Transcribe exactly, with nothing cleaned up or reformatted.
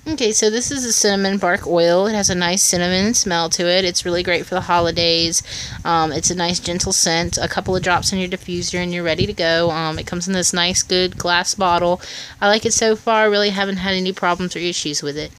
Okay, so this is a cinnamon bark oil. It has a nice cinnamon smell to it. It's really great for the holidays. Um, it's a nice gentle scent. A couple of drops in your diffuser and you're ready to go. Um, it comes in this nice good glass bottle. I like it so far. Really haven't had any problems or issues with it.